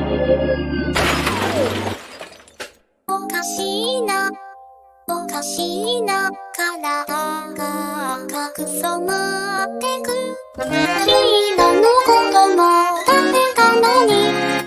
おかしいな、おかしいな、体が隠さまってく。ヒーローのこともダメなのに